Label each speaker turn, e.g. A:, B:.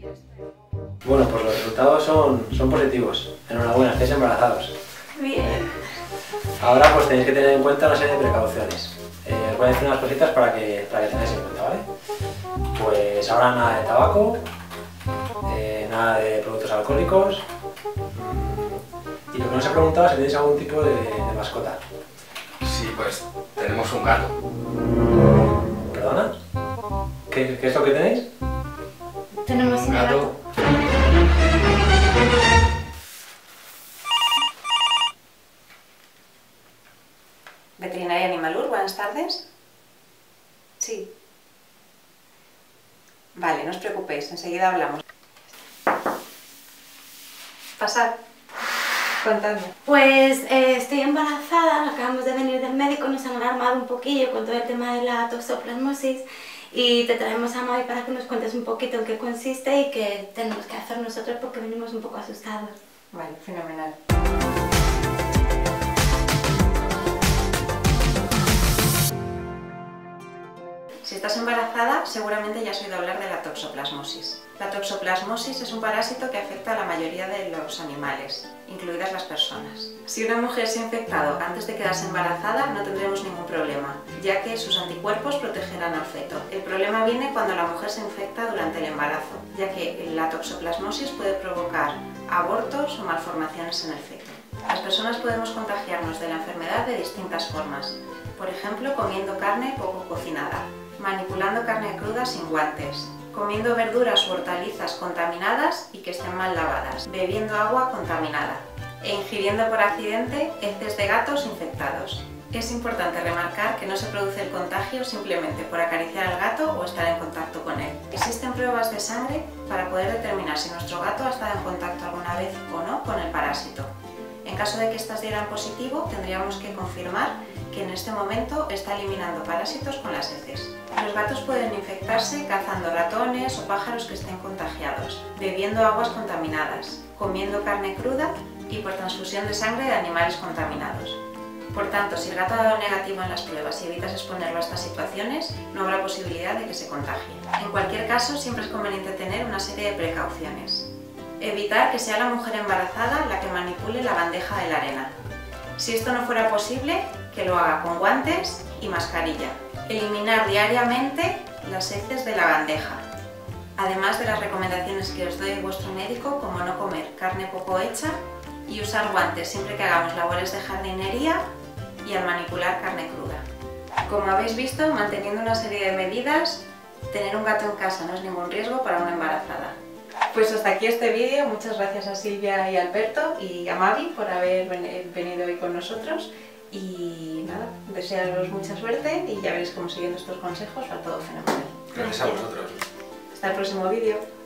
A: Bueno, pues los resultados son positivos. Enhorabuena, estáis embarazados.
B: Bien.
A: Ahora pues tenéis que tener en cuenta una serie de precauciones. Os voy a decir unas cositas para que tengáis en cuenta, ¿vale? Pues ahora nada de tabaco, nada de productos alcohólicos. Y lo que no os he preguntado es si tenéis algún tipo de mascota.
C: Sí, pues tenemos un gato.
A: ¿Perdona? ¿Qué es lo que tenéis?
B: Tenemos un gato.
D: Veterinaria Animalur, buenas tardes. Sí. Vale, no os preocupéis, enseguida hablamos. Pasad. Contadme.
B: Pues estoy embarazada, acabamos de venir del médico, nos han alarmado un poquillo con todo el tema de la toxoplasmosis y te traemos a Mavi para que nos cuentes un poquito en qué consiste y qué tenemos que hacer nosotros porque venimos un poco asustados.
D: Vale, fenomenal. Si estás embarazada, seguramente ya has oído hablar de la toxoplasmosis. La toxoplasmosis es un parásito que afecta a la mayoría de los animales, incluidas las personas. Si una mujer se ha infectado antes de quedarse embarazada, no tendremos ningún problema, ya que sus anticuerpos protegerán al feto. El problema viene cuando la mujer se infecta durante el embarazo, ya que la toxoplasmosis puede provocar abortos o malformaciones en el feto. Las personas podemos contagiarnos de la enfermedad de distintas formas, por ejemplo, comiendo carne poco cocinada, manipulando carne cruda sin guantes, comiendo verduras u hortalizas contaminadas y que estén mal lavadas, bebiendo agua contaminada e ingiriendo por accidente heces de gatos infectados. Es importante remarcar que no se produce el contagio simplemente por acariciar al gato o estar en contacto con él. Existen pruebas de sangre para poder determinar si nuestro gato ha estado en contacto alguna vez o no con el parásito. En caso de que estas dieran positivo, tendríamos que confirmar que en este momento está eliminando parásitos con las heces. Los gatos pueden infectarse cazando ratones o pájaros que estén contagiados, bebiendo aguas contaminadas, comiendo carne cruda y por transfusión de sangre de animales contaminados. Por tanto, si el gato ha dado negativo en las pruebas y evitas exponerlo a estas situaciones, no habrá posibilidad de que se contagie. En cualquier caso, siempre es conveniente tener una serie de precauciones. Evitar que sea la mujer embarazada la que manipule la bandeja de la arena. Si esto no fuera posible, que lo haga con guantes y mascarilla. Eliminar diariamente las heces de la bandeja, además de las recomendaciones que os doy vuestro médico, como no comer carne poco hecha y usar guantes siempre que hagamos labores de jardinería y al manipular carne cruda. Como habéis visto, manteniendo una serie de medidas, tener un gato en casa no es ningún riesgo para una embarazada. Pues hasta aquí este vídeo, muchas gracias a Silvia y Alberto y a Mavi por haber venido hoy con nosotros y nada, desearos mucha suerte y ya veréis cómo siguiendo estos consejos va todo fenomenal.
C: Gracias a vosotros.
D: Hasta el próximo vídeo.